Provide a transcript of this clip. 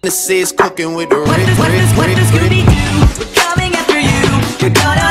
This is cooking with the What does Scooby do? We're coming after you. You're gonna